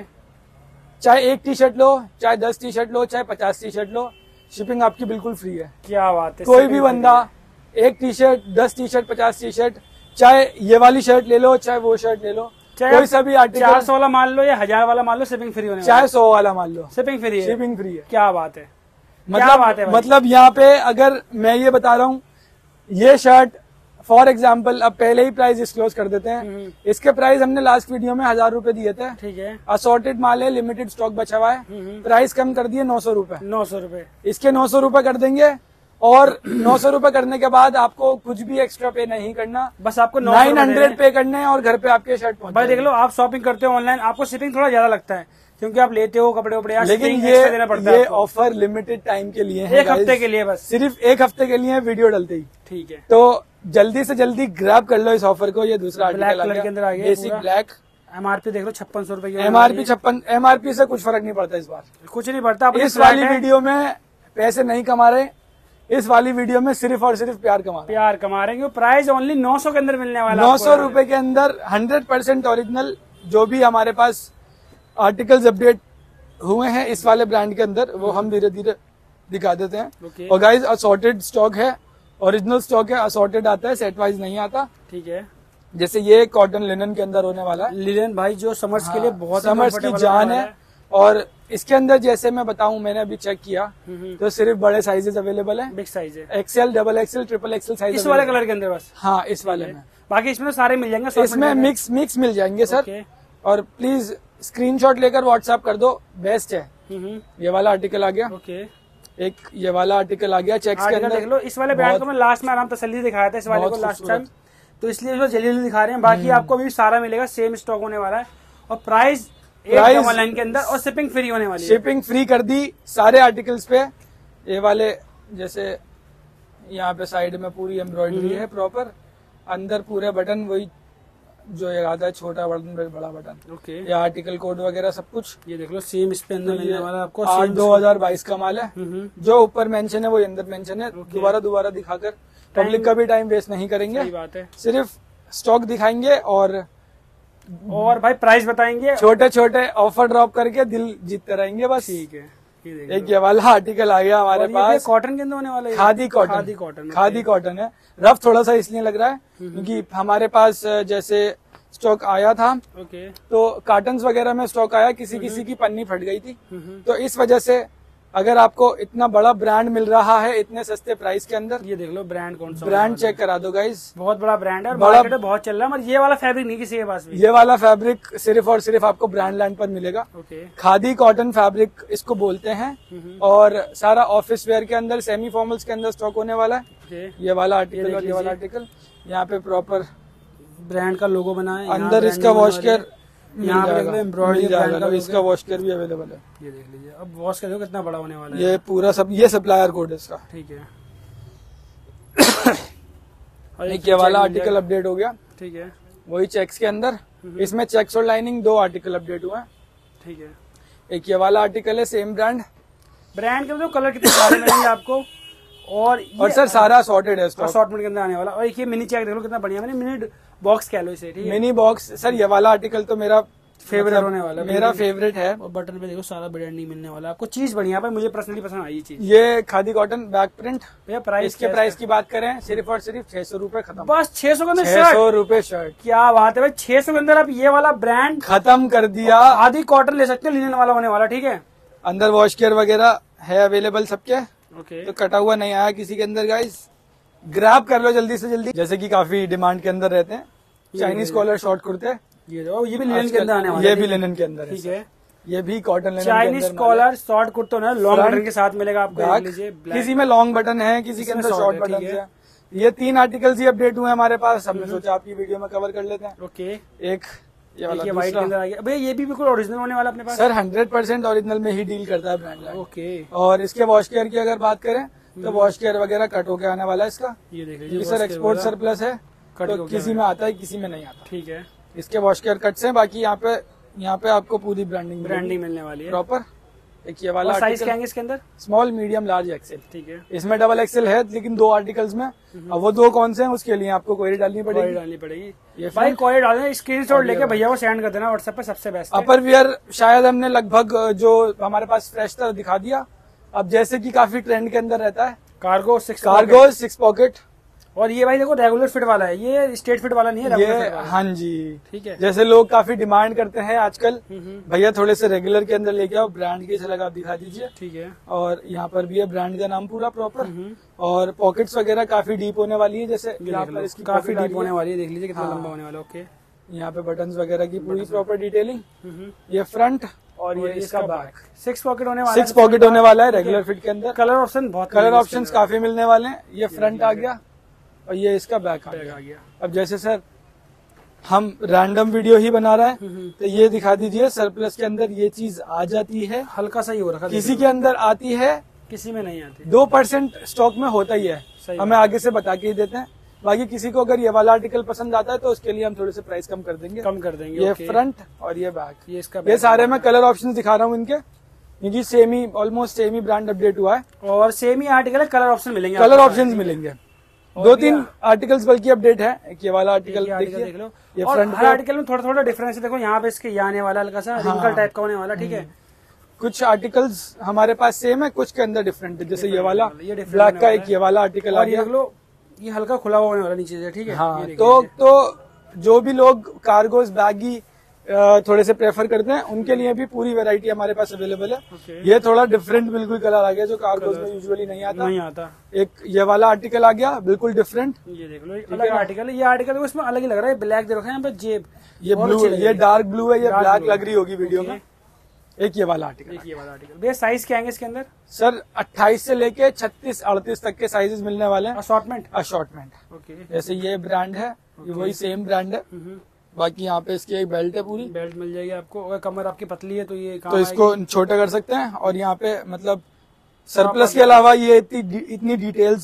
चाहे एक टी शर्ट लो, चाहे दस टी शर्ट लो, चाहे पचास टी शर्ट लो, शिपिंग आपकी बिल्कुल फ्री है।
क्या बात है।
कोई भी बंदा एक टी शर्ट, दस टी शर्ट, पचास टी शर्ट, चाहे ये वाली शर्ट ले लो, चाहे वो शर्ट ले लो, कोई सा भी आर्टिकल,
चार सौ वाला मान लो या हजार वाला मान लो, शिपिंग फ्री होने,
चाहे सौ वाला मान लो,
शिपिंग फ्री है।
शिपिंग फ्री है।
क्या बात है,
मतलब
बात है
मतलब यहाँ पे अगर मैं ये बता रहा हूँ, ये शर्ट फॉर एग्जाम्पल अब पहले ही प्राइस डिस्क्लोज कर देते हैं। इसके प्राइस हमने लास्ट वीडियो में हजार रूपये दिए थे।
ठीक है,
असॉर्टेड माल है, लिमिटेड स्टॉक बचा हुआ है, प्राइस कम कर दिए नौ सौ रूपये।
नौ सौ रूपये
इसके नौ सौ रूपये कर देंगे, और नौ सौ रूपये करने के बाद आपको कुछ भी एक्स्ट्रा पे नहीं करना,
बस आपको
नाइन हंड्रेड पे करने हैं और घर पे आपके शर्ट पहुंच।
भाई देख लो, आप शॉपिंग करते हो ऑनलाइन, आपको शिपिंग थोड़ा ज्यादा लगता है क्योंकि आप लेते हो कपड़े वपड़े,
लेकिन ये देना पड़ता है। ये ऑफर लिमिटेड टाइम के लिए है,
एक हफ्ते के लिए, बस सिर्फ
एक हफ्ते के लिए वीडियो डलते ही।
ठीक है,
तो जल्दी से जल्दी ग्रैब कर लो इस ऑफर को। ये दूसरा
ब्लैक कलर के अंदर आ गया,
बेसिक ब्लैक।
एमआरपी देख लो छप्पन सौ रूपये की,
एमआरपी छप्पन, एमआरपी से कुछ फर्क नहीं पड़ता इस बार,
कुछ नहीं पड़ता।
इस वाली वीडियो में पैसे नहीं कमा रहे, इस वाली वीडियो में सिर्फ और सिर्फ प्यार कमा रहे
प्यार कमा रहे हैं। प्राइस ओनली नौ सौ के अंदर मिलने वाला,
नौ सौ रूपये के अंदर हंड्रेड परसेंट ओरिजिनल। जो भी हमारे पास आर्टिकल्स अपडेट हुए हैं इस वाले ब्रांड के अंदर, वो हम धीरे धीरे दिखा देते हैं।
okay.
और गाइज असॉर्टेड स्टॉक है, ओरिजिनल स्टॉक है, असॉर्टेड आता है, सेट वाइज नहीं आता।
ठीक है,
जैसे ये कॉटन लिनन के अंदर होने वाला है।
लिनन भाई जो समर्स हाँ, के लिए बहुत
समर्स की जान है। और इसके अंदर जैसे मैं बताऊं, मैंने अभी चेक किया तो सिर्फ बड़े साइजेस अवेलेबल है,
बिग साइज है,
XL, double XL, triple XL size
इस वाले कलर के अंदर बस।
हाँ इस वाले में,
बाकी इसमें तो सारे मिल जाएंगे,
इसमें मिक्स मिक्स मिल जाएंगे सर। और प्लीज स्क्रीनशॉट लेकर व्हाट्सएप कर दो, बेस्ट है। ये वाला आर्टिकल आ गया,
ओके,
एक ये वाला आर्टिकल आ गया चेक्स के अंदर।
देख लो, इस वाले ब्रांड को मैं लास्ट में आराम तसल्ली दिखाया था, इस वाले को लास्ट टाइम, तो इसलिए इसको जल्दी जल्दी दिखा रहे हैं। बाकी आपको अभी सारा मिलेगा, सेम स्टॉक होने वाला है, और प्राइस एक ऑनलाइन के अंदर, और शिपिंग फ्री होने वाली है।
शिपिंग फ्री कर दी सारे आर्टिकल्स पे। ये वाले जैसे यहाँ पे साइड में पूरी एम्ब्रॉयडरी है प्रॉपर, अंदर पूरे बटन वही जो ये आता है, छोटा बटन बड़ा बटन।
ओके,
ये आर्टिकल कोड वगैरह सब कुछ
ये देख लो सेम इस पे अंदर मिलने वाला है आपको।
आठ दो हजार बाईस का माल है, जो ऊपर मेंशन है वो अंदर मेंशन है। दोबारा दोबारा दिखाकर पब्लिक का भी टाइम वेस्ट नहीं करेंगे,
सही बात है।
सिर्फ स्टॉक दिखाएंगे और
और भाई प्राइस बताएंगे,
छोटे छोटे ऑफर ड्रॉप करके दिल जीतते रहेंगे बस।
ठीक है, ये
एक ये वाला आर्टिकल आ गया हमारे पास,
कॉटन के अंदर होने वाला है,
khadi cotton.
Khadi cotton,
khadi cotton है। रफ थोड़ा सा इसलिए लग रहा है क्योंकि हमारे पास जैसे स्टॉक आया था
ओके,
तो कार्टन्स वगैरह में स्टॉक आया, किसी किसी की पन्नी फट गई थी, तो इस वजह से अगर आपको इतना बड़ा ब्रांड मिल रहा है इतने सस्ते प्राइस के अंदर,
ये देख लो ब्रांड कौन सा,
ब्रांड चेक करा दो गाइस।
बहुत बड़ा ब्रांड है और
बड़ा-
मार्केट में बहुत चल रहा है, मगर ये वाला फैब्रिक नहीं किसी के पास भी।
ये वाला फैब्रिक सिर्फ और सिर्फ आपको ब्रांड लैंड पर मिलेगा।
ओके,
खादी कॉटन फैब्रिक इसको बोलते हैं और सारा ऑफिस वेयर के अंदर, सेमी फॉर्मल्स के अंदर स्टॉक होने वाला है।
ओके,
ये वाला आर्टिकल और ये वाला आर्टिकल, यहाँ पे प्रॉपर
ब्रांड का लोगो बना है,
अंदर इसका वॉश केयर
यहाँ पे देख लो एम्ब्रॉयडरी ब्रांड का,
इसका वॉश केयर भी अवेलेबल है।
ये देख लीजिए, अब वॉश कर लो कितना बड़ा होने वाला है।
ये पूरा सब, ये सप्लायर कोड है इसका।
ठीक है,
और एक ये वाला आर्टिकल अपडेट हो गया,
ठीक है,
वही चेक्स के अंदर, इसमें चेक्स और लाइनिंग दो आर्टिकल अपडेट हुआ है।
ठीक है,
एक ये वाला आर्टिकल है सेम ब्रांड,
ब्रांड के तो कलर कितने सारे मिलेंगे आपको, और
और सर सारा सॉर्टेड है इसका,
असॉर्टमेंट के अंदर आने वाला। और एक ये मिनी चेक देख लो कितना बढ़िया, मैंने मिनी बॉक्स कह लो इसे, ठीक है,
मिनी बॉक्स। सर ये वाला आर्टिकल तो मेरा
फेवरेट
मतलब
होने वाला है,
मेरा फेवरेट है।
और बटन पे देखो सारा ब्रांडिंग मिलने वाला है आपको, चीज बढ़िया है, मुझे पर्सनली पसंद आई ये चीज।
ये खादी कॉटन बैक प्रिंट,
भैया प्राइस
इसके प्राइस की बात करें सिर्फ और सिर्फ छह सौ रूपये खत्म,
बस छह सौ के अंदर
छह
शर्ट,
सौ रूपये शर्ट।
क्या बात है भाई, छह सौ के अंदर आप ये वाला ब्रांड
खत्म कर दिया।
आधी कॉटन ले सकते हो, लिनन वाला होने वाला, ठीक है।
अंदर वॉश केयर वगैरह है अवेलेबल सबके,
ओके,
तो कटा हुआ नहीं आया किसी के अंदर गाइस, ग्रैब कर लो जल्दी से जल्दी। जैसे कि काफी डिमांड के अंदर रहते हैं चाइनीज कॉलर शॉर्ट कुर्ते,
ये देखो ये भी लिनन के अंदर आने वाला
ये
है,
भी लिनन के अंदर
ठीक
है,
है।
ये भी cotton linen
Chinese collar short kurta ना, लॉन्ग
Front,
बटन के साथ मिलेगा आपको, देख लीजिए, black।
किसी में लॉन्ग बटन है, किसी के
इसमें
अंदर
short
शॉर्ट
है,
बटन
ठीक है।
है। ये तीन आर्टिकल्स ही अपडेट हुए हमारे पास, हमने सोचा आपकी वीडियो में कवर कर लेते हैं।
ओके,
एक ये वाला
ये व्हाइट के अंदर आ गया भैया, ये भी बिल्कुल ओरिजिनल होने वाला अपने पास।
सर हंड्रेड परसेंट ओरिजिनल में ही डील करता है ब्रांड लैंड।
ओके,
और इसके वॉश केयर की अगर बात करें तो वॉश केयर वगैरह कट होके आने वाला है इसका,
ये देख
क्योंकि
लीजिए
सर एक्सपोर्ट सरप्लस है,
कट
तो
होके
किसी में आता है किसी में नहीं आता।
ठीक है,
इसके वॉश केयर कट्स हैं, बाकी यहाँ पे यहाँ पे आपको पूरी ब्रांडिंग
ब्रांडिंग मिलने वाली है
प्रॉपर। एक ये वाला
साइज क्या है इसके अंदर,
स्मॉल मीडियम लार्ज एक्सेल,
ठीक है,
इसमें डबल एक्सेल है लेकिन दो आर्टिकल्स में। अब वो दो कौन से हैं उसके लिए आपको क्वेरी डालनी
क्वारी
पड़ेगी।
डालनी पड़ेगी,
ये
भाई
front,
क्वारी डालना, स्क्रीन शॉट लेके भैया को सेंड कर देना व्हाट्सएप पे, सबसे बेस्ट है।
अपर वियर शायद हमने लगभग जो हमारे पास फ्रेश था दिखा दिया। अब जैसे कि काफी ट्रेंड के अंदर रहता है
cargo six
cargo six pocket,
और ये भाई देखो रेगुलर फिट वाला है, ये स्टेट फिट वाला नहीं है, रेगुलर
ये
फिट वाला।
हाँ जी,
ठीक है,
जैसे लोग काफी डिमांड करते हैं आजकल,
हम्म,
भैया थोड़े से रेगुलर के अंदर लेके आओ, ब्रांड की झलक आप दिखा दीजिए।
ठीक है,
और यहाँ पर भी है ब्रांड का नाम पूरा प्रॉपर,
हम्म,
और पॉकेट्स वगैरह काफी डीप होने वाली है। जैसे
ये
यहाँ
देख
पर
लो,
इसकी
काफी
pocket आ
डीप
रही
होने
है।
वाली है, देख लीजिए कितना
हाँ।
लंबा होने वाला है। ओके,
यहाँ पे बटन्स वगैरह की पूरी प्रॉपर डिटेलिंग,
हम्म,
ये फ्रंट और
और
ये इसका बैक,
सिक्स पॉकेट होने वाला
सिक्स पॉकेट होने वाला है रेगुलर फिट के अंदर।
कलर ऑप्शन बहुत
कलर ऑप्शंस काफी मिलने वाले हैं। ये फ्रंट आ गया और ये इसका बैक आ
बैग
गया।
आ गया।
अब जैसे सर हम रैंडम वीडियो ही बना रहे हैं,
हम्म,
तो ये दिखा दीजिए सरप्लस के अंदर ये चीज आ जाती है,
हल्का सा ही हो रखा,
किसी के अंदर आती है,
किसी में नहीं आती,
दो परसेंट स्टॉक में होता ही है,
सही
हमें आगे से बता के ही देते हैं। बाकी किसी को अगर ये वाला आर्टिकल पसंद आता है तो उसके लिए हम थोड़े से प्राइस कम कर देंगे।
कम कर देंगे।
ये
ओके।
फ्रंट और ये बैक,
ये इसका
ये सारे मैं कलर ऑप्शन दिखा रहा हूँ इनके, क्योंकि सेम ही ऑलमोस्ट सेम ही ब्रांड अपडेट हुआ है
और सेम ही आर्टिकल है, कलर ऑप्शन मिलेंगे,
कलर ऑप्शंस मिलेंगे। दो तीन आर्टिकल्स बल्कि अपडेट है। एक ये वाला आर्टिकल
आर्टिकल
देखिए,
देख लो,
ये
और
फ्रंट
हर
पे
आर्टिकल में थोड़ा थोड़ा डिफरेंस है। देखो यहाँ पे इसके ये आने वाला हल्का सा रिंकल टाइप का होने वाला, ठीक है।
कुछ आर्टिकल्स हमारे पास सेम है, कुछ के अंदर डिफरेंट है। जैसे ये वाला
ये different
ब्लैक
होने
का
वाला
एक ये वाला आर्टिकल आ
और ये
गया।
देख लो, ये हल्का खुला हुआ होने वाला नीचे से, ठीक है।
हाँ,
ये देखिए
तो
नीचे।
तो जो भी लोग कार्गोस बैगी थोड़े से प्रेफर करते हैं उनके लिए भी पूरी वैरायटी हमारे पास अवेलेबल है।
ओके।
ये थोड़ा डिफरेंट बिल्कुल कलर आ गया जो कार्गोस में यूजुअली नहीं आता।
नहीं आता।
एक ये वाला आर्टिकल आ गया बिल्कुल डिफरेंट।
ये देख लो, ये अलग आर्टिकल है। ये आर्टिकल देखो इसमें अलग ही लग रहा है, ब्लैक दे रखा है यहाँ पे जेब,
ये
बहुत
ब्लू,
अच्छी लग
ये
रही
डार्क ब्लू है, ये
Dark
ब्लैक
blue
लग रही होगी वीडियो
ओके।
में। एक ये वाला आर्टिकल
एक ये वाला आर्टिकल। भैया साइज क्या आएंगे इसके अंदर?
सर अट्ठाईस से लेके छत्तीस अड़तीस तक के साइजेस मिलने वाले हैं।
असॉर्टमेंट।
Assortment
okay.
जैसे ये ब्रांड है, ये वही सेम ब्रांड है। बाकी यहाँ पे इसकी एक बेल्ट है पूरी,
बेल्ट मिल जाएगी आपको। अगर कमर आपकी पतली है तो ये काम
तो इसको
आएगी।
छोटा कर सकते हैं। और यहाँ पे मतलब सरप्लस के अलावा ये इतनी इतनी डिटेल्स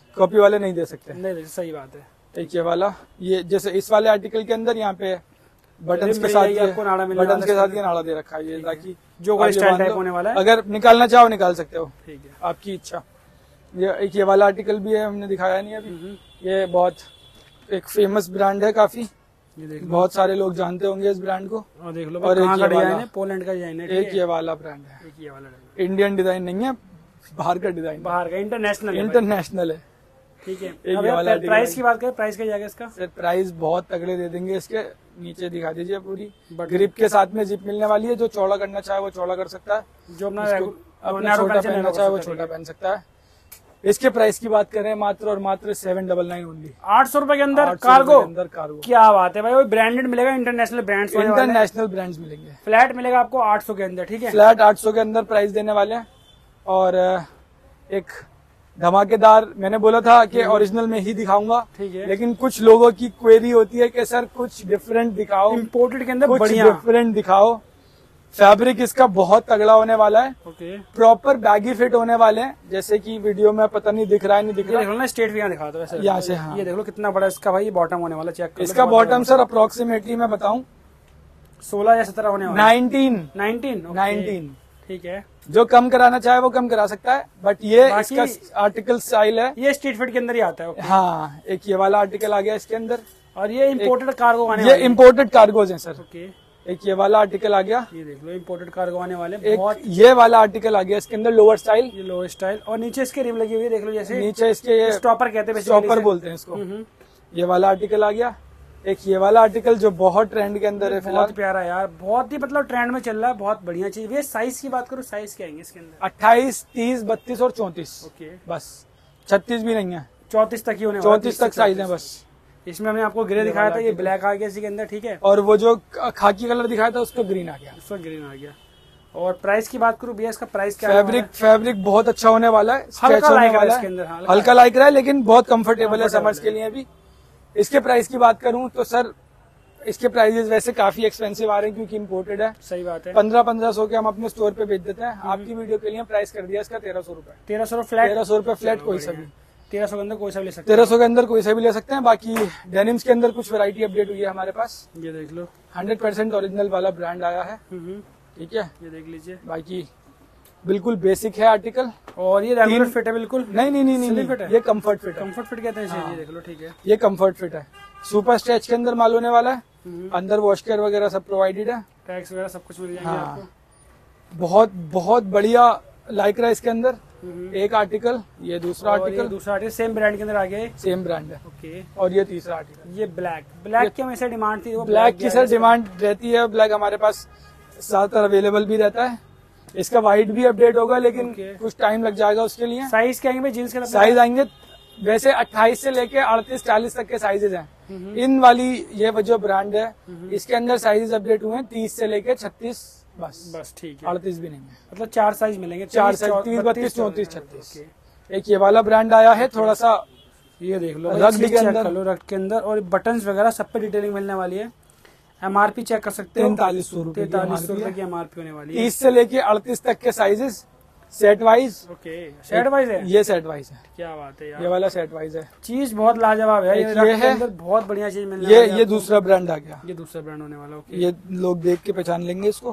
कॉपी वाले नहीं दे सकते।
नहीं दे, सही बात है।
एक ये वाला, ये जैसे इस वाले आर्टिकल के अंदर यहाँ पे बटन के साथ बटन के साथ ये नाड़ा दे रखा है, ये ताकि
जो कोई स्टाइल टाइप होने वाला है,
अगर निकालना चाहो निकाल सकते हो।
ठीक है,
आपकी इच्छा। ये एक ये वाला आर्टिकल भी है, हमने दिखाया नहीं अभी। ये बहुत एक फेमस ब्रांड है काफी, बहुत सारे लोग जानते होंगे इस ब्रांड को।
और देख लो,
और
कहाँ
एक
का
ये
डिजाइन
वाला
है, पोलैंड का डिजाइन है।
एक ये वाला ब्रांड है,
एक ये वाला
इंडियन डिजाइन नहीं है, बाहर का डिजाइन,
बाहर का, इंटरनेशनल
इंटरनेशनल है।
ठीक है।
एक
अब
ये वाला
प्राइस की बात करें, प्राइस क्या जाएगा इसका?
सर प्राइस बहुत तगड़े दे देंगे इसके। नीचे दिखा दीजिए, पूरी ग्रिप के साथ में जिप मिलने वाली है। जो चौड़ा करना चाहे वो चौड़ा कर सकता है,
जो अपना
अपना छोटा पहनना चाहे वो छोटा पहन सकता है। इसके प्राइस की बात करें, मात्र और मात्र सेवन डबल नाइन ओनली,
आठ सौ रुपए के अंदर कार्गो।
अंदर कार्गो,
क्या बात है भाई, वो ब्रांडेड मिलेगा, इंटरनेशनल ब्रांड्स
इंटरनेशनल ब्रांड्स मिलेंगे।
फ्लैट मिलेगा आपको आठ सौ के अंदर। ठीक है,
फ्लैट आठ सौ के अंदर प्राइस देने वाले हैं। और एक धमाकेदार, मैंने बोला था कि ओरिजिनल में ही दिखाऊंगा,
ठीक है,
लेकिन कुछ लोगों की क्वेरी होती है कि सर कुछ डिफरेंट दिखाओ,
इम्पोर्टेड के अंदर
कुछ
बढ़िया
डिफरेंट दिखाओ। फैब्रिक इसका बहुत तगड़ा होने वाला है,
ओके,
प्रॉपर बैगी फिट होने वाले हैं, जैसे कि वीडियो में पता नहीं दिख रहा है नहीं दिख रहा।
देख लो ना, स्टेट भी दिखा दो
यहाँ से। हाँ,
ये देख लो कितना बड़ा इसका भाई बॉटम होने वाला, चेक
इसका बॉटम सर अप्रोक्सीमेटली मैं बताऊं
सोलह या सत्रह होने वाला,
नाइनटीन
नाइनटीन
नाइनटीन।
ठीक है,
जो कम कराना चाहे वो कम करा सकता है, बट ये इसका आर्टिकल स्टाइल है,
ये स्ट्रीट फिट के अंदर ही आता है।
हाँ, एक ये वाला आर्टिकल आ गया इसके अंदर,
और ये इम्पोर्टेड कार्गो आने
ये इम्पोर्टेड कार्गोज हैं सर।
ओके,
एक ये वाला आर्टिकल आ गया,
ये देख लो इम्पोर्टेड कार्गो आने वाले।
एक
बहुत
ये वाला आर्टिकल आ गया इसके अंदर, लोअर स्टाइल,
ये लोअर स्टाइल, और नीचे इसके रिम लगी हुई है, देख लो, जैसे
नीचे इसके ये
स्टॉपर कहते हैं,
स्टॉपर बोलते हैं इसको। ये वाला आर्टिकल आ गया। एक ये वाला आर्टिकल जो बहुत ट्रेंड के अंदर है,
बहुत प्यारा यार, बहुत ही मतलब ट्रेंड में चल रहा है, बहुत बढ़िया चीज। ये साइज की बात करूँ, साइज क्या है इसके अंदर?
अट्ठाईस, तीस, बत्तीस और चौंतीस।
ओके,
बस छत्तीस भी नहीं है,
चौंतीस तक ही होने,
चौंतीस तक साइज है बस।
इसमें हमने आपको ग्रे दिखाया था, ये ब्लैक आ गया इसके अंदर। ठीक है,
और वो जो खाकी कलर दिखाया था उसका ग्रीन आ गया,
उसका ग्रीन आ गया। और प्राइस की बात करूँ भैया, इसका प्राइस क्या?
फैब्रिक फैब्रिक बहुत अच्छा होने वाला है,
हल्का लाइक
वाला
इसके अंदर,
हल्का लाइक रहा है, लेकिन बहुत कंफर्टेबल है समर्स के लिए भी। इसके प्राइस की बात करूं तो सर इसके प्राइजेस वैसे काफी एक्सपेंसिव आ रहे हैं क्योंकि इम्पोर्टेड है।
सही बात है,
पंद्रह पंद्रह सौ के हम अपने स्टोर पे बेच देते हैं। आपकी वीडियो के लिए प्राइस कर दिया इसका तेरह सौ रूपये,
तेरह सौ फ्लैट,
तेरह सौ रूपये फ्लैट, कोई सा भी
तेरह सौ के अंदर कोई सा भी ले सकते हैं,
तेरह सौ के अंदर कोई सा भी ले सकते हैं। बाकी डेनिम्स के अंदर कुछ वैरायटी अपडेट हुई है हमारे पास,
ये देख लो,
हंड्रेड परसेंट ओरिजिनल वाला ब्रांड आया है। ठीक है,
ये देख लीजिए,
बाकी बिल्कुल बेसिक है आर्टिकल,
और ये रेगुलर फिट है बिल्कुल।
नहीं नहीं नहीं नहीं,
फिट है,
ये कंफर्ट फिट है,
कंफर्ट फिट कहते हैं, ये देख लो। ठीक है,
ये कंफर्ट फिट है, सुपर स्ट्रेच के अंदर माल होने वाला है, अंदर वॉश केयर वगैरह सब प्रोवाइडेड है,
टैक्स वगैरह सब कुछ मिल जाएंगे
हाँ,
आपको।
बहुत बहुत बढ़िया लाइक रहा इसके अंदर। एक आर्टिकल, ये दूसरा आर्टिकल,
दूसरा आर्टिकल सेम ब्रांड के अंदर आ गया,
सेम ब्रांड है।
ओके,
और ये तीसरा आर्टिकल,
ये ब्लैक, ब्लैक की हमेशा डिमांड थी, वो
ब्लैक की सर डिमांड रहती है, ब्लैक हमारे पास ज्यादातर अवेलेबल भी रहता है। इसका वाइट भी अपडेट होगा, लेकिन कुछ टाइम लग जाएगा उसके लिए।
साइज क्या आएंगे जीन्स के?
साइज आएंगे वैसे अट्ठाईस से लेके अड़तीस चालीस तक के साइजेज हैं। इन वाली ये जो ब्रांड है इसके अंदर साइजेस अपडेट हुए हैं तीस से लेके छत्तीस, बस
बस ठीक है,
अड़तीस भी नहीं है,
मतलब चार साइज मिलेंगे,
चार साइज, तीस, बत्तीस, चौंतीस, छत्तीस। एक ये वाला ब्रांड आया है, थोड़ा सा
ये देख लो,
रग के अंदर,
रग के अंदर, और बटन्स वगैरह सब पे डिटेलिंग मिलने वाली है। एमआरपी चेक कर सकते हो,
तैंतालीस सौ रूपये
तैंतालीस सौ रूपये की एमआरपी होने वाली है।
तीस से लेके अड़तीस तक के sizes, set wise.
Okay, set wise है,
ये सेट वाइज है,
क्या बात है यार,
ये वाला सेट वाइज है।
चीज बहुत लाजवाब है,
ये, ये है,
बहुत बढ़िया चीज मिलने
ये
वाली है।
ये दूसरा ब्रांड आ गया,
ये दूसरा ब्रांड होने वाला है।
ये लोग देख के पहचान लेंगे इसको,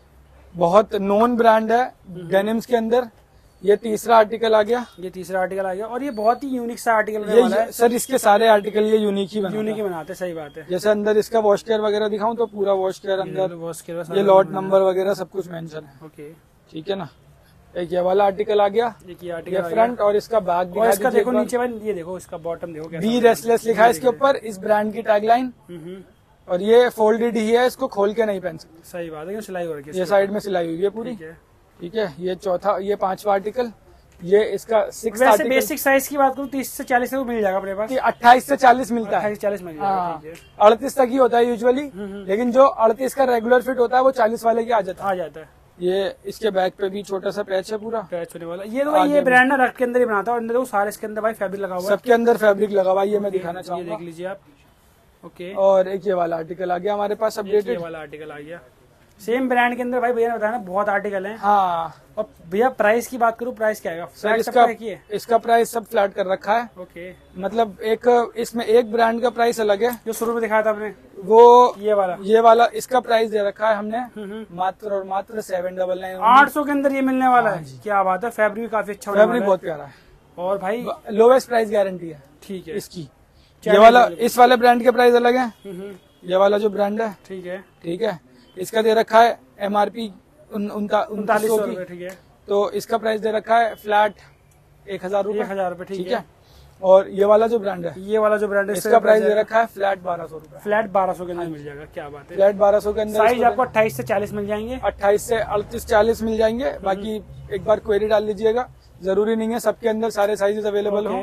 बहुत नोन ब्रांड है डेनिम्स के अंदर। ये तीसरा आर्टिकल आ गया,
ये तीसरा आर्टिकल आ गया, और ये बहुत ही यूनिक सा आर्टिकल
ये
वाला है
सर। इसके सारे आर्टिकल ये यूनिक ही बनाते
यूनिक ही बनाते, सही बात है।
जैसे अंदर इसका वॉश केयर वगैरह दिखाऊं तो पूरा वॉश केयर अंदर,
वॉश केयर,
ये लॉट नंबर वगैरह सब कुछ मेंशन है।
ओके,
ठीक है ना। एक ये वाला आर्टिकल आ गया,
एक ये आर्टिकल
फ्रंट, और इसका बैक,
और इसका देखो नीचे, ये देखो इसका बॉटम देखो,
बी रेस्टलेस लिखा है इसके ऊपर, इस ब्रांड की टैगलाइन। और ये फोल्डेड ही है, इसको खोल के नहीं पहन सकते,
सही बात है, सिलाई हो रही है,
ये साइड में सिलाई हुई है पूरी। ठीक है, ये चौथा, ये पांचवा आर्टिकल, ये इसका सिक्स
वैसे बेसिक साइज की बात करूँ तीस से चालीस तक मिल जाएगा अपने पास,
अट्ठाईस से चालीस मिलता है,
चालीस मिल जाएगा,
अड़तीस तक ही होता है यूजुअली, लेकिन जो अड़तीस का रेगुलर फिट होता है वो चालीस वाले के आ जाता है,
आ जाता है।
ये इसके बैक पे भी छोटा सा पैच है, पूरा
पैच होने वाला। ये तो ये ब्रांड ना रख के अंदर ही बनाता है, और अंदर वो सारे इसके अंदर भाई फैब्रिक लगा हुआ है,
सबके अंदर फैब्रिक लगा हुआ है, ये मैं दिखाना चाहूंगा,
ये देख लीजिए आप। ओके,
और एक ये वाला आर्टिकल आ गया हमारे पास अपडेटेड,
ये वाला आर्टिकल आ गया, सेम ब्रांड के अंदर भाई भैया ने बताया ना बहुत आर्टिकल हैं।
हाँ,
और भैया प्राइस की बात करूँ, प्राइस क्या है
सर? इसका है? इसका प्राइस सब फ्लैट कर रखा है।
ओके,
मतलब एक इसमें एक ब्रांड का प्राइस अलग है।
जो शुरू में दिखाया था आपने
वो
ये वाला
ये वाला इसका प्राइस दे रखा है हमने मात्र और मात्र सेवन डबल नाइन
आठ सौ के अंदर ये मिलने वाला है। क्या बात है, फैब्रिक भी काफी अच्छा,
फैब्रिक बहुत प्यारा है
और भाई
लोवेस्ट प्राइस गारंटी है।
ठीक है
इसकी ये वाला इस वाले ब्रांड के प्राइस अलग है। ये वाला जो ब्रांड है
ठीक है
ठीक है, इसका दे रखा है एमआरपी उनतालीस सौ की।
ठीक है,
तो इसका प्राइस दे रखा है फ्लैट एक हजार रूपए
एक हजार रूपए ठीक है।
और ये वाला जो ब्रांड है
ये वाला जो ब्रांड है
इसका प्राइस दे रखा है फ्लैट बारह सौ रूपये।
फ्लैट बारह सौ के अंदर मिल जाएगा। क्या बात है,
फ्लैट बारह सौ के अंदर।
साइज आपको अट्ठाईस से चालीस मिल जाएंगे,
अट्ठाईस से अड़तीस चालीस मिल जाएंगे। बाकी एक बार क्वेरी डाल लीजिएगा, जरूरी नहीं है सबके अंदर सारे साइजेस अवेलेबल हो।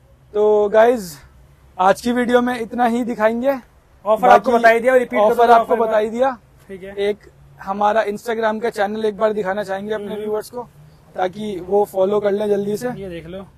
तो गाइज आज की वीडियो में इतना ही दिखाएंगे।
ऑफर आपको बताई दिया, रिपीट
ऑफर आपको बताई दिया।
ठीक है,
एक हमारा इंस्टाग्राम का चैनल एक बार दिखाना चाहेंगे अपने व्यूअर्स को, ताकि वो फॉलो कर ले जल्दी से।
ये देख लो,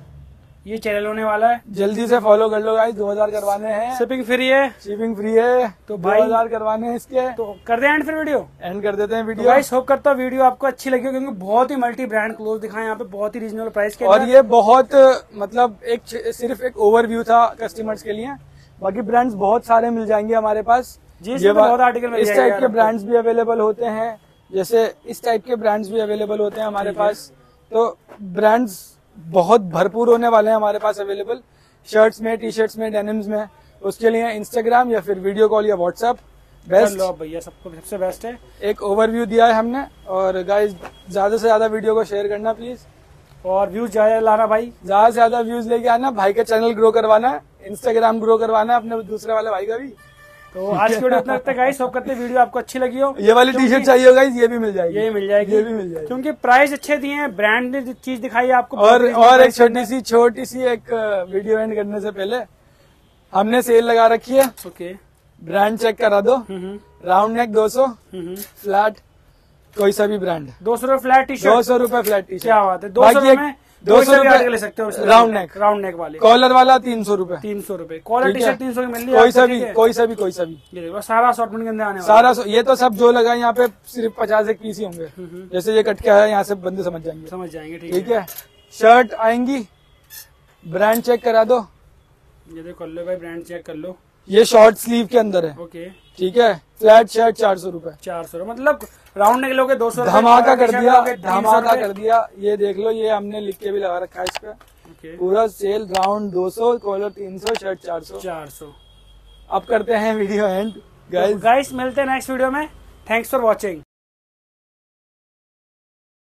ये चैनल होने वाला है,
जल्दी से फॉलो कर लो गाइस। दो हजार करवाने हैं,
शिपिंग फ्री है,
शिपिंग फ्री है।
तो
दो हजार करवाने हैं इसके।
तो कर दे एंड फिर वीडियो
एंड कर देते हैं वीडियो।
तो गाइस होप करता हूँ वीडियो आपको अच्छी लगी, क्योंकि बहुत ही मल्टी ब्रांड क्लोथ दिखाए यहाँ पे, बहुत ही रीजनेबल प्राइस के।
और ये बहुत मतलब एक सिर्फ एक ओवरव्यू था कस्टमर्स के लिए। बाकी ब्रांड्स बहुत सारे मिल जाएंगे हमारे पास।
जी ये बहुत आर्टिकल
इस टाइप के ब्रांड्स भी अवेलेबल होते हैं, जैसे इस टाइप के ब्रांड्स भी अवेलेबल होते हैं हमारे पास। तो ब्रांड्स बहुत भरपूर होने वाले हैं हमारे पास अवेलेबल, शर्ट्स में, टी शर्ट्स में, डेनिम्स में। उसके लिए इंस्टाग्राम या फिर वीडियो कॉल या व्हाट्सएप बेस्ट
भैया, सबको सबसे बेस्ट है।
एक ओवरव्यू दिया है हमने। और गाइस ज्यादा से ज्यादा वीडियो को शेयर करना प्लीज,
और व्यूज ज्यादा लाना भाई,
ज्यादा से ज्यादा व्यूज लेके आना। भाई का चैनल ग्रो करवाना है, इंस्टाग्राम ग्रो करवाना है अपने दूसरे वाले भाई का भी।
तो आज की वीडियो इतना तक गाइस, होप करते हैं वीडियो आपको अच्छी लगी हो।
ये वाली टी शर्ट चाहिए हो गाइस, ये भी मिल जाएगी,
ये मिल जाएगी,
ये भी मिल जाएगी,
क्योंकि प्राइस अच्छे दिए हैं, ब्रांड ने चीज दिखाई है आपको।
और और एक छोटी सी छोटी सी एक वीडियो एंड करने से पहले हमने सेल लगा रखी है।
ओके,
ब्रांड चेक करा दो। राउंड नेक दो सौ, फ्लैट कोई सा भी ब्रांड
दो सौ रूपये फ्लैट टी शर्ट,
दो सौ रूपये फ्लैट टी शर्ट।
क्या बात है, दो सौ में
दो सौ रूपये
ले सकते हो।
राउंड नेक,
राउंड नेक वाले,
कॉलर वाला तीन सौ रूपये,
तीन सौ रूपये कॉलर टी शर्ट तीन सौ की मिल रही है।
कोई सा भी कोई सा भी कोई सा भी
ये देखो सारा असॉर्टमेंट के अंदर आने वाला
सारा। ये तो सब जो लगा यहाँ पे सिर्फ पचास एक पीस ही होंगे। जैसे ये कट के आया, यहाँ से बंदे समझ जाएंगे,
समझ जाएंगे।
ठीक है, शर्ट आएंगी, ब्रांड चेक करा दो।
ये देखो, कर लो भाई, ब्रांड चेक कर लो।
ये शॉर्ट स्लीव के अंदर है।
ओके,
ठीक है, फ्लैट शर्ट चार सौ रूपये,
चार सौ मतलब राउंड नेक लोगे दो सौ।
धमाका कर दिया, धमाका कर दिया। ये देख लो, ये हमने लिख के भी लगा रखा है इस पे, पूरा सेल राउंड दो सौ, कॉलर तीन सौ, शर्ट चार सौ।
चार सौ
अब करते हैं वीडियो एंड गाइस।
गाइस मिलते हैं नेक्स्ट वीडियो में। Thanks for watching.